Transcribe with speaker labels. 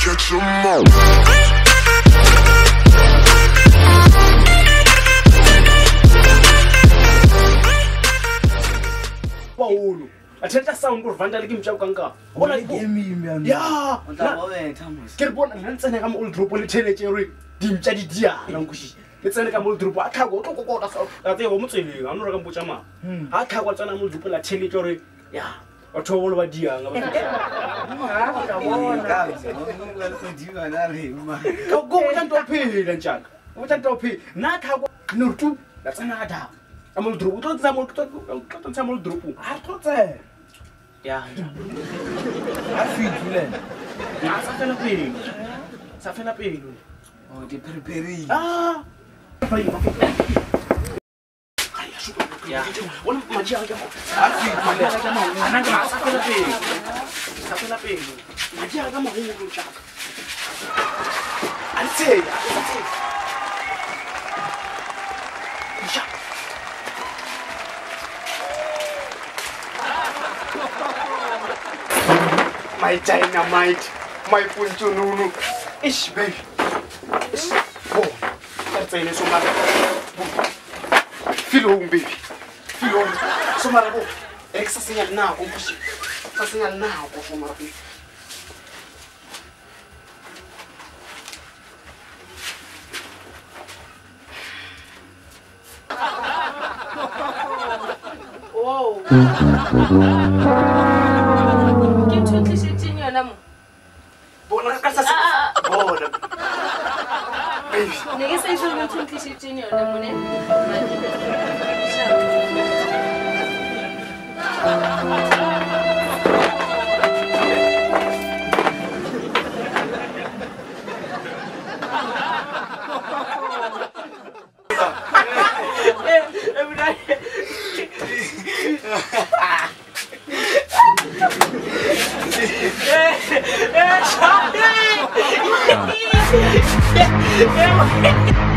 Speaker 1: catch 'em all.
Speaker 2: Paulo, athetha sound kuvanda leki mtsha kanka.
Speaker 3: Bona game
Speaker 2: ya.
Speaker 3: Ntaba wetha mos.
Speaker 2: Ke bona ntsene ka mo old drop le theletse re di mtsha di dia la nkushi. Ke tsene ka mo old drop a tlhako tlo kokota sa. Ka tsebo mo tseleng a no re ka mpotsa ma. Ha tlhako tsana mo old drop la theletse re ya. Batho ba ba dia nga ba.
Speaker 3: Ka bona. Ka diwa na re ma.
Speaker 2: Ka go bona ntwa phela ntshaka. O bona ntwa phela. Na tlhako no tu la tsana ada. Amo old drop tlo tsa mo tlo mo old drop.
Speaker 3: Ha tlotse.
Speaker 2: Ya.
Speaker 3: Ha fitule.
Speaker 2: Ya sa fela pele. Sa fela pele.
Speaker 3: Oh, di prepare.
Speaker 2: Ah. Ya. Wala maji aga mo.
Speaker 3: Ha fitule.
Speaker 2: Ana ga sa fela pele. Sa fela pele. Maji aga mo ho tshaka. Ante. My dynamite, my punchununu. Ish, baby. Ish. Oh, that's a nice one. Feel home, baby. Feel home. So, Marabo, exercise now. Exercise now, Marabo.
Speaker 4: Wow.
Speaker 2: Bona ka sa bona. Baby.
Speaker 4: Ne sa iso mo tshintlisitseng yona mone.
Speaker 2: Yeah.